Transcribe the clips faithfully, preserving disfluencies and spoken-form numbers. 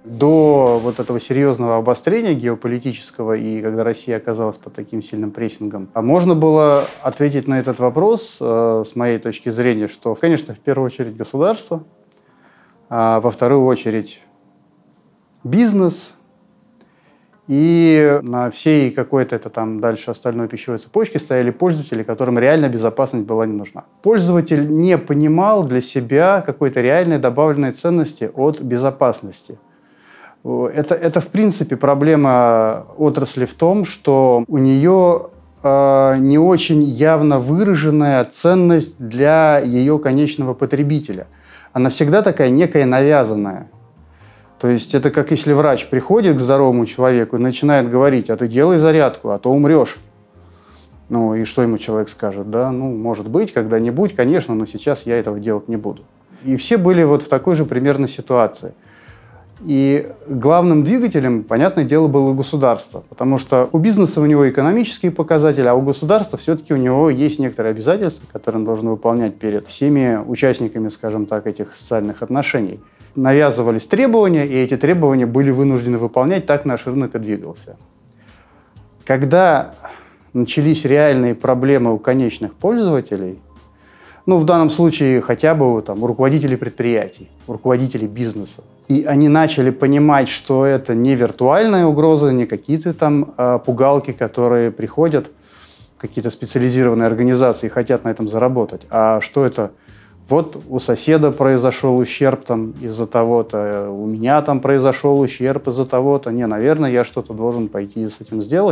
До вот этого серьезного обострения геополитического и когда Россия оказалась под таким сильным прессингом, а можно было ответить на этот вопрос, э, с моей точки зрения, что, конечно, в первую очередь государство, а во вторую очередь бизнес, и на всей какой-то это там дальше остальной пищевой цепочке стояли пользователи, которым реально безопасность была не нужна. Пользователь не понимал для себя какой-то реальной добавленной ценности от безопасности. Это, это в принципе проблема отрасли в том, что у нее э, не очень явно выраженная ценность для ее конечного потребителя. Она всегда такая некая навязанная. То есть это как если врач приходит к здоровому человеку и начинает говорить: а ты делай зарядку, а то умрешь. Ну и что ему человек скажет? Да, ну, может быть, когда-нибудь, конечно, но сейчас я этого делать не буду. И все были вот в такой же примерно ситуации. И главным двигателем, понятное дело, было государство, потому что у бизнеса у него экономические показатели, а у государства все-таки у него есть некоторые обязательства, которые он должен выполнять перед всеми участниками, скажем так, этих социальных отношений. Навязывались требования, и эти требования были вынуждены выполнять, так наш рынок и двигался. Когда начались реальные проблемы у конечных пользователей, ну, в данном случае хотя бы там, у руководителей предприятий, у руководителей бизнеса, и они начали понимать, что это не виртуальная угроза, не какие-то там э, пугалки, которые приходят, какие-то специализированные организации и хотят на этом заработать, а что это вот у соседа произошел ущерб там из-за того-то, у меня там произошел ущерб из-за того-то, не, наверное, я что-то должен пойти с этим сделать.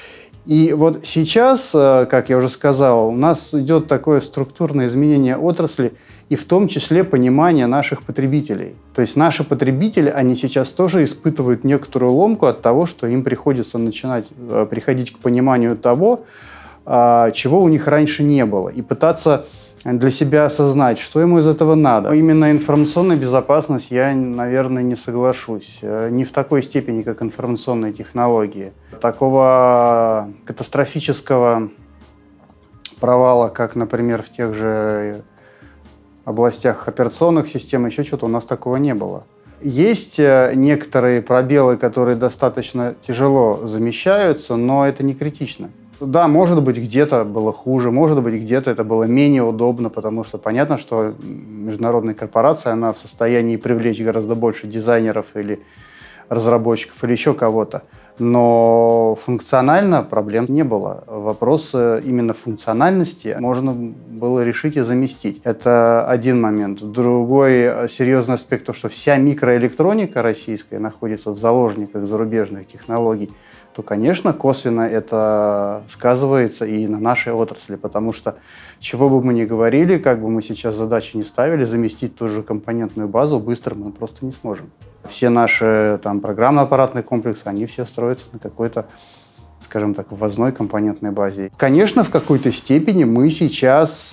И вот сейчас, как я уже сказал, у нас идет такое структурное изменение отрасли и в том числе понимание наших потребителей. То есть наши потребители, они сейчас тоже испытывают некоторую ломку от того, что им приходится начинать приходить к пониманию того, чего у них раньше не было, и пытаться для себя осознать, что ему из этого надо. Именно информационная безопасность я, наверное, не соглашусь. Не в такой степени, как информационные технологии. Такого катастрофического провала, как, например, в тех же областях операционных систем, еще что-то у нас такого не было. Есть некоторые пробелы, которые достаточно тяжело замещаются, но это не критично. Да, может быть, где-то было хуже, может быть, где-то это было менее удобно, потому что понятно, что международная корпорация, она в состоянии привлечь гораздо больше дизайнеров или разработчиков или еще кого-то. Но функционально проблем не было. Вопрос именно функциональности можно было решить и заместить. Это один момент. Другой серьезный аспект, то, что вся микроэлектроника российская находится в заложниках зарубежных технологий, то, конечно, косвенно это сказывается и на нашей отрасли, потому что, чего бы мы ни говорили, как бы мы сейчас задачи не ставили, заместить ту же компонентную базу быстро мы просто не сможем. Все наши там программно-аппаратные комплексы, они все строятся на какой-то, скажем так, ввозной компонентной базе. Конечно, в какой-то степени мы сейчас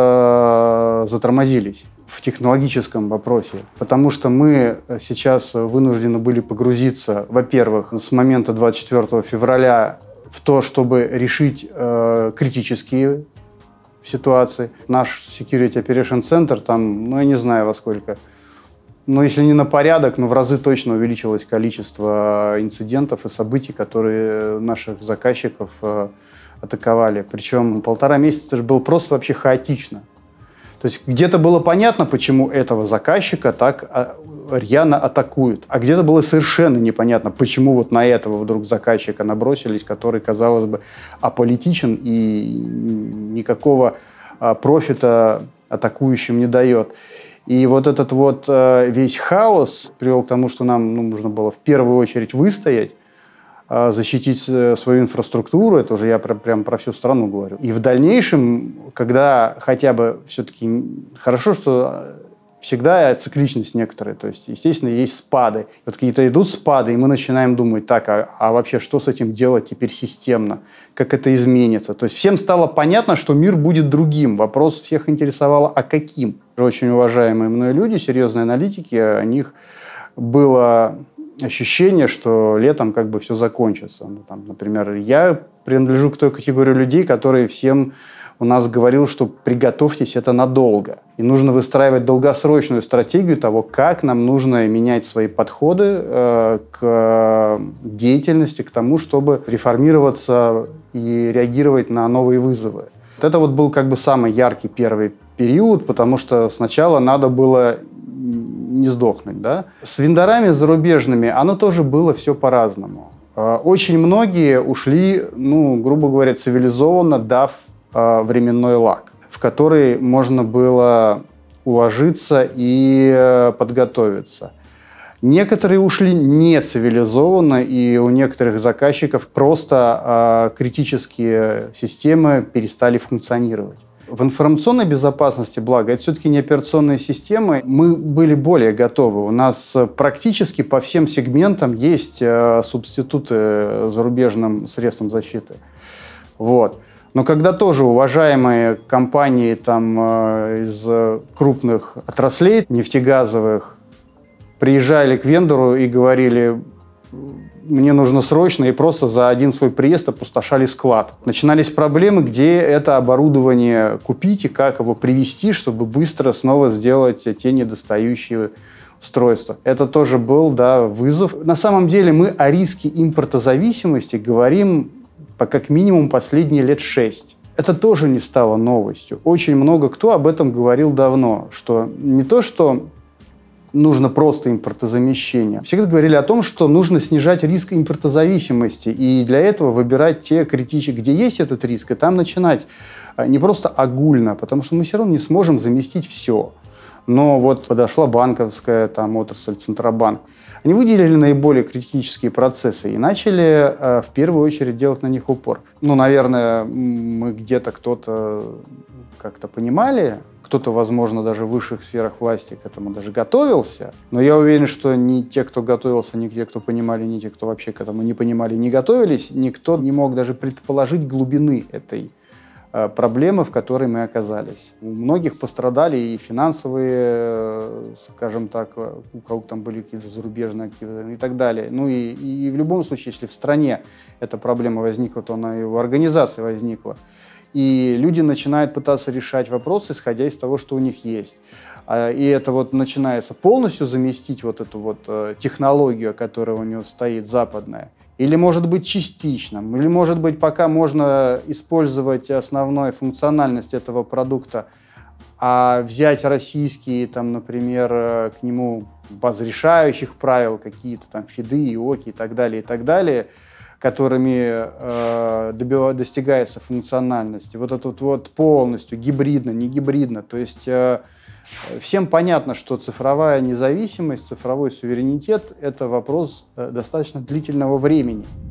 э, затормозились в технологическом вопросе, потому что мы сейчас вынуждены были погрузиться, во-первых, с момента двадцать четвёртого февраля в то, чтобы решить э, критические ситуации. Наш Security Operation Center, там, ну, я не знаю во сколько, но если не на порядок, но в разы точно увеличилось количество инцидентов и событий, которые наших заказчиков э, атаковали. Причем полтора месяца это же было просто вообще хаотично. То есть где-то было понятно, почему этого заказчика так рьяно атакуют, а где-то было совершенно непонятно, почему вот на этого вдруг заказчика набросились, который, казалось бы, аполитичен и никакого профита атакующим не дает. И вот этот вот весь хаос привел к тому, что нам ну, нужно было в первую очередь выстоять, защитить свою инфраструктуру, это уже я прям, прям про всю страну говорю. И в дальнейшем, когда хотя бы все-таки хорошо, что всегда цикличность некоторая, то есть, естественно, есть спады. Вот какие-то идут спады, и мы начинаем думать, так, а, а вообще что с этим делать теперь системно, как это изменится. То есть всем стало понятно, что мир будет другим. Вопрос всех интересовал, а каким? Очень уважаемые мной люди, серьезные аналитики, о них было ощущение, что летом как бы все закончится. Ну, там, например, я принадлежу к той категории людей, которые всем у нас говорил, что приготовьтесь, это надолго. И нужно выстраивать долгосрочную стратегию того, как нам нужно менять свои подходы э, к деятельности, к тому, чтобы реформироваться и реагировать на новые вызовы. Вот это вот был как бы самый яркий первый период, потому что сначала надо было не сдохнуть. Да? С вендорами зарубежными оно тоже было все по-разному. Очень многие ушли, ну, грубо говоря, цивилизованно, дав э, временной лаг, в который можно было уложиться и э, подготовиться. Некоторые ушли не цивилизованно, и у некоторых заказчиков просто э, критические системы перестали функционировать. В информационной безопасности, благо, это все-таки не операционные системы, мы были более готовы. У нас практически по всем сегментам есть э, субституты зарубежным средствам защиты. Вот. Но когда тоже уважаемые компании там, э, из крупных отраслей нефтегазовых приезжали к вендору и говорили: мне нужно срочно, и просто за один свой приезд опустошали склад. Начинались проблемы, где это оборудование купить и как его привезти, чтобы быстро снова сделать те недостающие устройства. Это тоже был, да, вызов. На самом деле мы о риске импортозависимости говорим по как минимум последние лет шесть. Это тоже не стало новостью. Очень много кто об этом говорил давно, что не то, что нужно просто импортозамещение. Всегда говорили о том, что нужно снижать риск импортозависимости, и для этого выбирать те критические, где есть этот риск, и там начинать не просто огульно, потому что мы все равно не сможем заместить все. Но вот подошла банковская там, отрасль, Центробанк. Они выделили наиболее критические процессы и начали э, в первую очередь делать на них упор. Ну, наверное, мы где-то кто-то как-то понимали, кто-то, возможно, даже в высших сферах власти к этому даже готовился. Но я уверен, что ни те, кто готовился, ни те, кто понимали, ни те, кто вообще к этому не понимали, не готовились, никто не мог даже предположить глубины этой э, проблемы, в которой мы оказались. У многих пострадали и финансовые, э, скажем так, у кого там были какие-то зарубежные активы и так далее. Ну и, и в любом случае, если в стране эта проблема возникла, то она и в организации возникла. И люди начинают пытаться решать вопросы, исходя из того, что у них есть. И это вот начинается полностью заместить вот эту вот технологию, которая у него стоит, западная. Или, может быть, частично. Или, может быть, пока можно использовать основную функциональность этого продукта, а взять российские, там, например, к нему базы решающих правил, какие-то там фиды, ИОКи и так далее, и так далее, которыми э, добив... достигается функциональность. Вот это вот, вот полностью гибридно, не гибридно. То есть э, всем понятно, что цифровая независимость, цифровой суверенитет – это вопрос э, достаточно длительного времени.